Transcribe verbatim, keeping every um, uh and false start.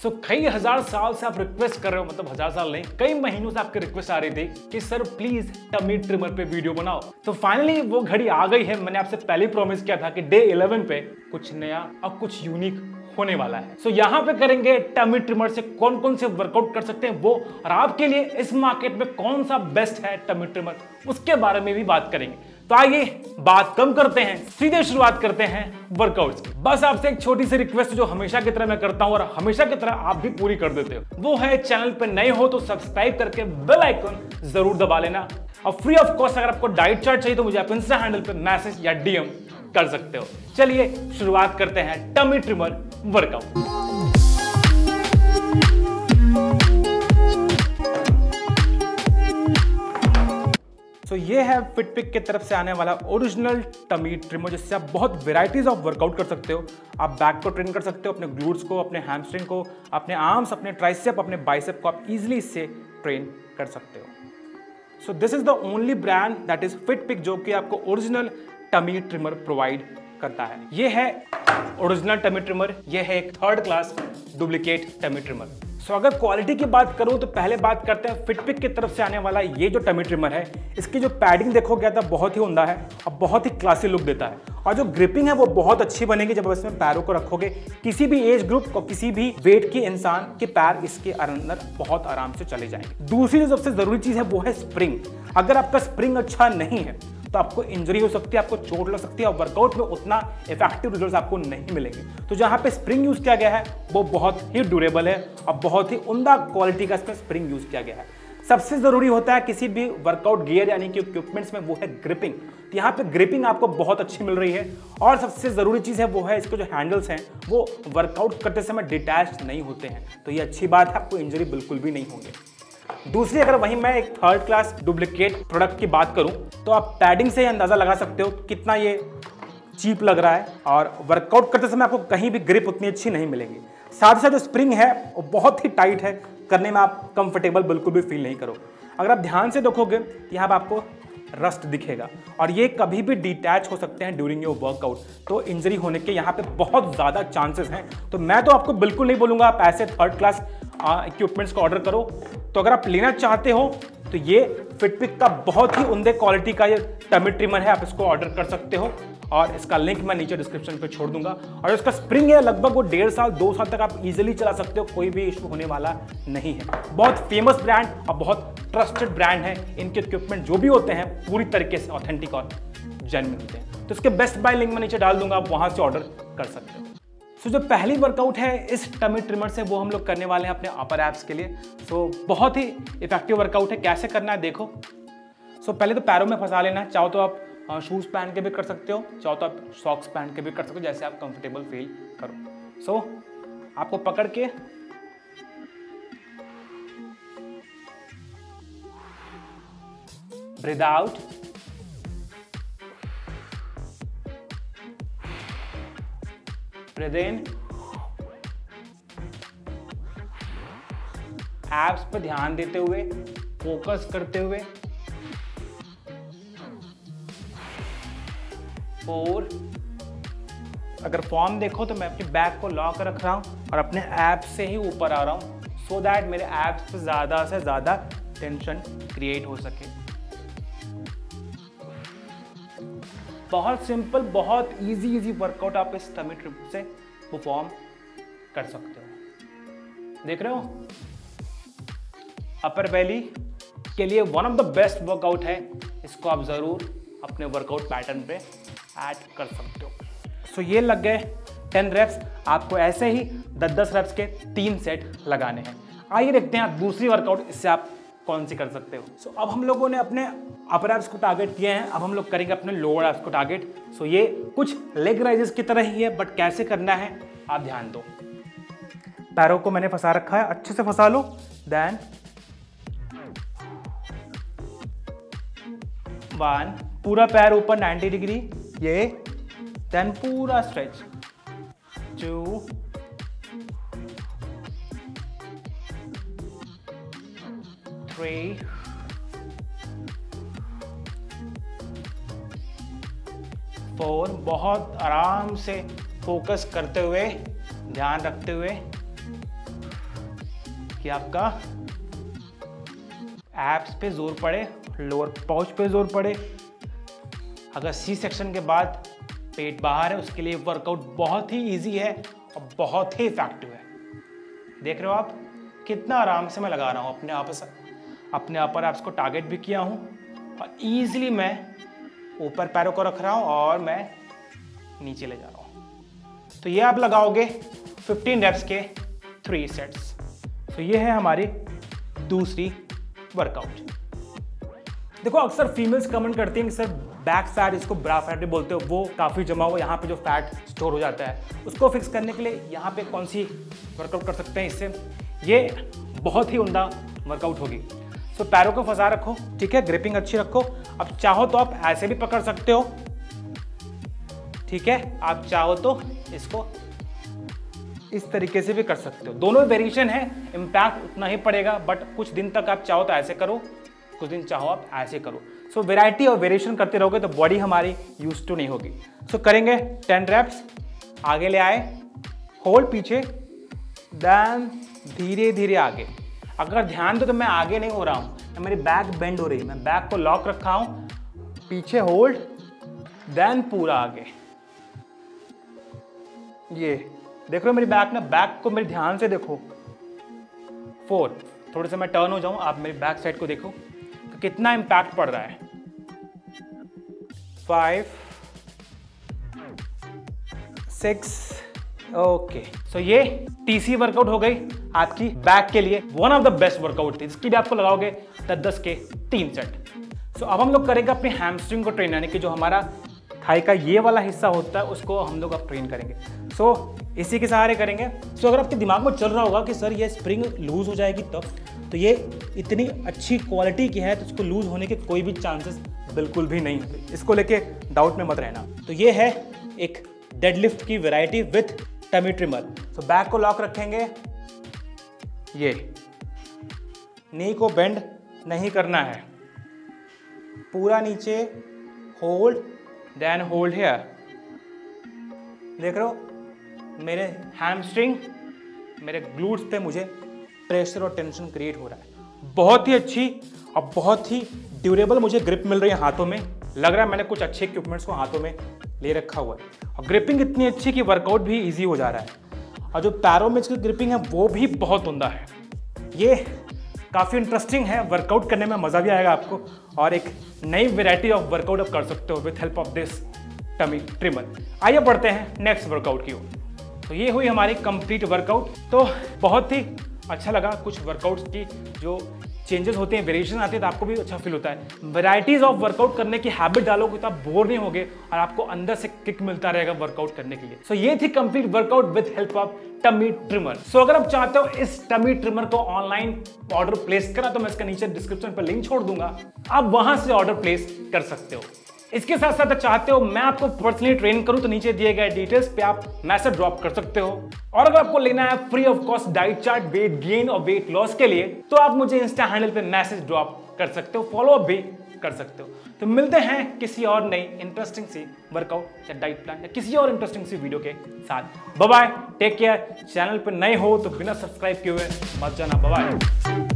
सो so, कई हजार साल से आप रिक्वेस्ट कर रहे हो, मतलब हजार साल नहीं, कई महीनों से आपकी रिक्वेस्ट आ रही थी कि सर प्लीज टमी ट्रिमर पे वीडियो बनाओ। तो फाइनली वो घड़ी आ गई है। मैंने आपसे पहले प्रॉमिस किया था कि डे इलेवन पे कुछ नया और कुछ यूनिक होने वाला है। सो so, यहाँ पे करेंगे टमी ट्रिमर से कौन कौन से वर्कआउट कर सकते हैं वो, और आपके लिए इस मार्केट में कौन सा बेस्ट है टमी ट्रिमर, उसके बारे में भी बात करेंगे। तो आइए बात कम करते हैं, सीधे शुरुआत करते हैं वर्कआउट्स की। बस आपसे एक छोटी सी रिक्वेस्ट जो हमेशा की तरह मैं करता हूं और हमेशा की तरह आप भी पूरी कर देते हो, वो है चैनल पे नए हो तो सब्सक्राइब करके बेल आइकन जरूर दबा लेना। और फ्री ऑफ कॉस्ट अगर आपको डाइट चार्ट चाहिए तो मुझे आप इंस्टा हैंडल पे मैसेज या डीएम कर सकते हो। चलिए शुरुआत करते हैं टमी ट्रिमर वर्कआउट। तो ये है फिटपिक की तरफ से आने वाला ओरिजिनल टमी ट्रिमर, जिससे आप बहुत वेराइटीज ऑफ वर्कआउट कर सकते हो। आप बैक को ट्रेन कर सकते हो, अपने ग्लूट्स को, अपने हैमस्ट्रिंग को, अपने आर्म्स, अपने ट्राइसेप, अपने बाइसेप को आप इजीली इससे ट्रेन कर सकते हो। So this is the only brand that is Fitpik जो कि आपको ओरिजिनल टमी ट्रिमर प्रोवाइड करता है। ये है ओरिजिनल टमी ट्रिमर, ये है एक third class duplicate tummy trimmer. So so, अगर क्वालिटी की बात करूं तो पहले बात करते हैं फिटपिक की तरफ से आने वाला ये जो टमी ट्रिमर है। इसकी जो पैडिंग देखोगे तो बहुत ही उम्दा है और बहुत ही क्लासी लुक देता है, और जो ग्रिपिंग है वो बहुत अच्छी बनेगी जब इसमें पैरों को रखोगे। किसी भी एज ग्रुप और किसी भी वेट के इंसान के पैर इसके अंदर बहुत आराम से चले जाएंगे। दूसरी जो सबसे जरूरी चीज है वो है स्प्रिंग। अगर आपका स्प्रिंग अच्छा नहीं है तो आपको इंजरी हो सकती है, आपको चोट लग सकती है और वर्कआउट में उतना इफेक्टिव रिजल्ट्स आपको नहीं मिलेंगे। तो जहां पे स्प्रिंग यूज किया गया है वो बहुत ही ड्यूरेबल है और बहुत ही उम्दा क्वालिटी का इसमें स्प्रिंग यूज किया गया है। सबसे जरूरी होता है किसी भी वर्कआउट गियर यानी कि इक्विपमेंट्स में, वो है ग्रिपिंग। तो यहाँ पे ग्रिपिंग आपको बहुत अच्छी मिल रही है, और सबसे जरूरी चीज है वो है इसके जो हैंडल्स हैं वो वर्कआउट करते समय डिटैच नहीं होते हैं। तो ये अच्छी बात है, आपको इंजरी बिल्कुल भी नहीं होंगे। दूसरी, अगर वहीं मैं एक थर्ड क्लास डुप्लीकेट प्रोडक्ट की बात करूं तो आप पैडिंग से ही अंदाजा लगा सकते हो कितना ये चीप लग रहा है, और वर्कआउट करते समय आपको कहीं भी ग्रिप उतनी अच्छी नहीं मिलेगी। साथ ही साथ जो स्प्रिंग है वो बहुत ही टाइट है, करने में आप कंफर्टेबल बिल्कुल भी फील नहीं करो। अगर आप ध्यान से देखोगे तो यहाँ पर आपको रस्ट दिखेगा, और ये कभी भी डिटैच हो सकते हैं ड्यूरिंग योर वर्कआउट, तो इंजरी होने के यहाँ पे बहुत ज़्यादा चांसेस हैं। तो मैं तो आपको बिल्कुल नहीं बोलूँगा आप ऐसे थर्ड क्लास इक्विपमेंट्स को ऑर्डर करो। तो अगर आप लेना चाहते हो तो ये फिटपिक का बहुत ही उम्दे क्वालिटी का ये टमी ट्रिमर है, आप इसको ऑर्डर कर सकते हो, और इसका लिंक मैं नीचे डिस्क्रिप्शन पे छोड़ दूंगा। और इसका स्प्रिंग है लगभग वो डेढ़ साल दो साल तक आप इजीली चला सकते हो, कोई भी इशू होने वाला नहीं है। बहुत फेमस ब्रांड और बहुत ट्रस्टेड ब्रांड है। इनके इक्विपमेंट जो भी होते हैं पूरी तरीके से ऑथेंटिक और जेन्युइन होते हैं। तो इसके बेस्ट बाय लिंक मैं नीचे डाल दूंगा, आप वहां से ऑर्डर कर सकते हो। सो so, जो पहली वर्कआउट है इस टमी ट्रिमर से वो हम लोग करने वाले हैं अपने अपर एब्स के लिए। सो so, बहुत ही इफेक्टिव वर्कआउट है। कैसे करना है देखो। सो so, पहले तो पैरों में फंसा लेना है। चाहो तो आप शूज पहन के भी कर सकते हो, चाहो तो आप सॉक्स पहन के भी कर सकते हो, जैसे आप कंफर्टेबल फील करो। सो so, आपको पकड़ के breathe out, breathe in, abs पर ध्यान देते हुए, फोकस करते हुए, फोर। अगर फॉर्म देखो तो मैं अपनी बैक को लॉक रख रहा हूं और अपने एब्स से ही ऊपर आ रहा हूं, सो दैट मेरे एब्स पे ज्यादा से ज्यादा टेंशन क्रिएट हो सके। बहुत सिंपल, बहुत इजी इजी वर्कआउट आप इस टमी ट्रिमर से परफॉर्म कर सकते हो। देख रहे हो, अपर बेली के लिए one of the best workout है। इसको आप जरूर अपने वर्कआउट पैटर्न पे ऐड कर सकते हो। सो so, ये लग गए टेन रेप्स। आपको ऐसे ही दस दस रेप्स के तीन सेट लगाने हैं। आइए देखते हैं आप दूसरी वर्कआउट इससे आप कौन सी कर सकते हो। सो so, अब हम लोगों ने अपने अपर एब्स को टारगेट किए हैं, अब हम लोग करेंगे अपने लोअर एब्स को टारगेट। सो so, ये कुछ लेग राइजेस की तरह ही है, बट कैसे करना है आप ध्यान दो। पैरों को मैंने फंसा रखा है, अच्छे से फंसा लो। देन वन, पूरा पैर ऊपर नाइंटी डिग्री, ये। देन पूरा स्ट्रेच। Two, three, four. बहुत आराम से फोकस करते हुए, ध्यान रखते हुए। कि आपका एब्स पे जोर पड़े, लोअर पाउच पे जोर पड़े। अगर सी सेक्शन के बाद पेट बाहर है, उसके लिए वर्कआउट बहुत ही इजी है और बहुत ही इफेक्टिव है। देख रहे हो आप कितना आराम से मैं लगा रहा हूँ अपने आप से, अपने अपर एब्स को टारगेट भी किया हूँ और इजीली मैं ऊपर पैरों को रख रहा हूँ और मैं नीचे ले जा रहा हूँ। तो ये आप लगाओगे फिफ्टीन रेप्स के थ्री सेट्स। तो ये है हमारी दूसरी वर्कआउट। देखो अक्सर फीमेल्स कमेंट करती हैं कि सर बैक फैट, इसको ब्रा फैट भी बोलते हो, वो काफ़ी जमा हुआ यहाँ पे जो फैट स्टोर हो जाता है, उसको फिक्स करने के लिए यहाँ पे कौन सी वर्कआउट कर सकते हैं इससे। ये बहुत ही उम्दा वर्कआउट होगी। सो पैरों को फंसा रखो, ठीक है, ग्रिपिंग अच्छी रखो। अब चाहो तो आप ऐसे भी पकड़ सकते हो, ठीक है, आप चाहो तो इसको इस तरीके से भी कर सकते हो। दोनों वेरिएशन है, इम्पैक्ट उतना ही पड़ेगा, बट कुछ दिन तक आप चाहो तो ऐसे करो, कुछ दिन चाहो आप ऐसे करो। सो वेराइटी और वेरिएशन करते रहोगे तो बॉडी हमारी यूज टू नहीं होगी। सो so, करेंगे टेन रेप्स, आगे ले आए, होल्ड पीछे, देन धीरे धीरे आगे। अगर ध्यान दो तो मैं आगे नहीं हो रहा हूं, मेरी बैक बेंड हो रही है, मैं बैक को लॉक रखा हूं, पीछे होल्ड, देन पूरा आगे। ये देख रहे हो मेरी बैक ना, बैक को मेरे ध्यान से देखो। फोर, थोड़े से मैं टर्न हो जाऊं, आप मेरी बैक साइड को देखो तो कितना इंपैक्ट पड़ रहा है। Five, six, okay. सो ये टीसी वर्कआउट हो गई आपकी बैक के लिए, one of the best workout थी, जिसकी भी आपको लगाओगे दस दस के तीन सेट। सो अब हम लोग करेंगे अपनी हैमस्ट्रिंग को ट्रेन, यानी कि जो हमारा थाई का ये वाला हिस्सा होता है उसको हम लोग अब ट्रेन करेंगे। सो so, इसी के सहारे करेंगे। सो so, अगर आपके दिमाग में चल रहा होगा कि सर ये स्प्रिंग लूज हो जाएगी तब, तो ये इतनी अच्छी क्वालिटी की है तो इसको लूज होने के कोई भी चांसेस बिल्कुल भी नहीं होते, इसको लेके डाउट में मत रहना। तो ये है एक डेडलिफ्ट की वैरायटी विथ टमी ट्रिमर। तो बैक को लॉक रखेंगे, ये नी को बेंड नहीं करना है, पूरा नीचे होल्ड, देन होल्ड हियर। देख रहे हो मेरे हैमस्ट्रिंग, मेरे ग्लूट्स पे मुझे प्रेशर और टेंशन क्रिएट हो रहा है। बहुत ही अच्छी और बहुत ही ड्यूरेबल मुझे ग्रिप मिल रही है हाथों में। लग रहा है मैंने कुछ अच्छे इक्विपमेंट्स को हाथों में ले रखा हुआ है और ग्रिपिंग इतनी अच्छी कि वर्कआउट भी इजी हो जा रहा है और जो पैरों में इसकी ग्रिपिंग है वो भी बहुत उम्दा है। ये काफ़ी इंटरेस्टिंग है, वर्कआउट करने में मज़ा भी आएगा आपको और एक नई वेराइटी ऑफ वर्कआउट आप कर सकते हो with help of this tummy trimmer. आइए बढ़ते हैं नेक्स्ट वर्कआउट की ओर। तो ये हुई हमारी कंप्लीट वर्कआउट। तो बहुत ही अच्छा लगा, कुछ वर्कआउट्स की जो चेंजेस होते हैं, वेरिएशन आते हैं तो आपको भी अच्छा फील होता है। वैराइटीज ऑफ वर्कआउट करने की हैबिट डालोगे तो आप बोर नहीं होगे और आपको अंदर से किक मिलता रहेगा वर्कआउट करने के लिए। सो so, ये थी complete workout with help of tummy trimmer. So अगर आप चाहते हो इस टमी ट्रिमर को ऑनलाइन ऑर्डर प्लेस करा तो मैं इसका नीचे डिस्क्रिप्शन पर लिंक छोड़ दूंगा, आप वहां से ऑर्डर प्लेस कर सकते हो। इसके साथ साथ चाहते हो मैं आपको पर्सनली ट्रेन करूं तो नीचे दिए गए डिटेल्स पे आप मैसेज ड्रॉप कर सकते हो। और अगर आपको लेना है free of cost diet chart weight gain और वेट लॉस के लिए तो आप मुझे इंस्टा हैंडल पे मैसेज ड्रॉप कर सकते हो, फॉलो अप भी कर सकते हो। तो मिलते हैं किसी और नई इंटरेस्टिंग सी वर्कआउट या डाइट प्लान या किसी और इंटरेस्टिंग सी वीडियो के साथ। Bye bye, take care. Channel पर नए हो तो बिना सब्सक्राइब किए हुए मत जाना। Bye bye.